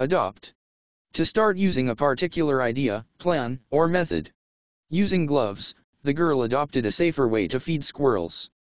Adopt. To start using a particular idea, plan, or method. Using gloves, the girl adopted a safer way to feed squirrels.